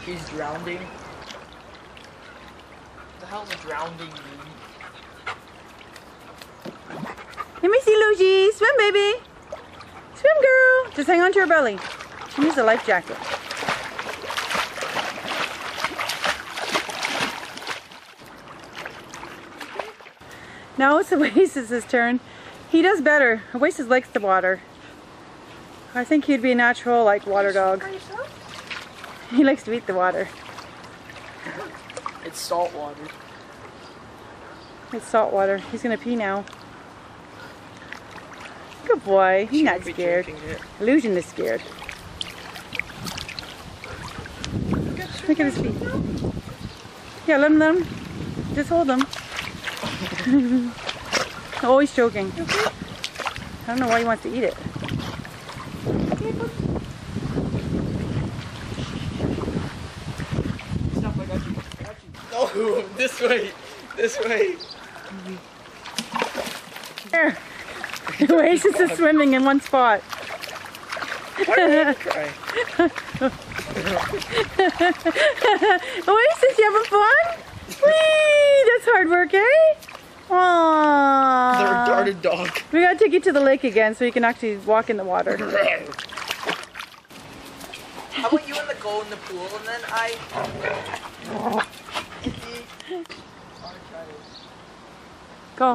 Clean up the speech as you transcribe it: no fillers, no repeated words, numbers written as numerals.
He's drowning. What the hell is drowning mean? Let me see, Luigi. Swim, baby. Swim, girl. Just hang on to your belly. She needs a life jacket. Now it's Oasis's turn. He does better. Oasis likes the water. I think he'd be a natural, like, water dog. He likes to eat the water. It's salt water. It's salt water. He's gonna pee now. Good boy. He's not scared. Illusion is scared. Look at his feet. Yeah, let him. Just hold him. Oh, he's choking. I don't know why he wants to eat it. Stop, I got you. No, this way. This way. There. Oasis is swimming in one spot. Why do I cry? Oasis, you having fun? Whee! That's hard work, eh? Aww. The retarded dog. We gotta take you to the lake again so you can actually walk in the water. How about you and the go in the pool and then I... Go.